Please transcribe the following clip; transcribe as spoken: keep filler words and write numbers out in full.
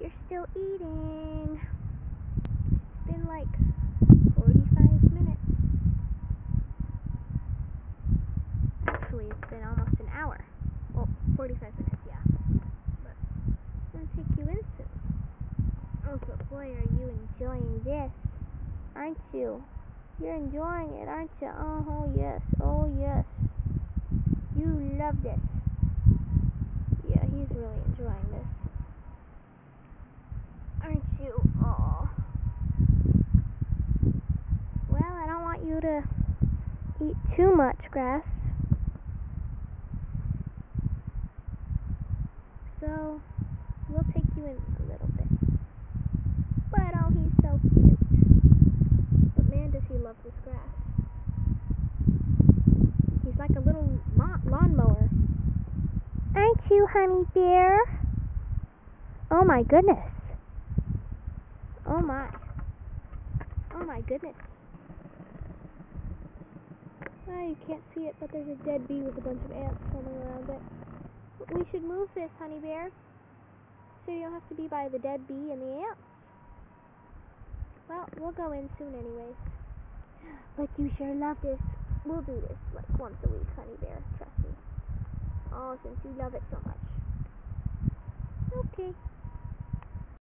you're still eating. It's been like forty-five minutes. Actually, it's been almost an hour. Well, forty-five minutes, yeah. But I'm gonna take you in soon. Oh, but boy, are you enjoying this, aren't you? You're enjoying it, aren't you? Oh, yes. Oh, yes. You love this. Yeah, he's really enjoying this. Aren't you? Oh. Well, I don't want you to eat too much grass. So, we'll take you in a little bit. But, oh, he's so cute. But man, does he love this grass. He's like a little lawn mower. Aren't you, honey bear? Oh my goodness. Oh my. Oh my goodness. Oh, you can't see it, but there's a dead bee with a bunch of ants swimming around it. We should move this, honey bear, so you don't have to be by the dead bee and the ants. Well, we'll go in soon anyways. But you sure love this. We'll do this like once a week, honey bear. Trust me. Oh, since you love it so much. Okay.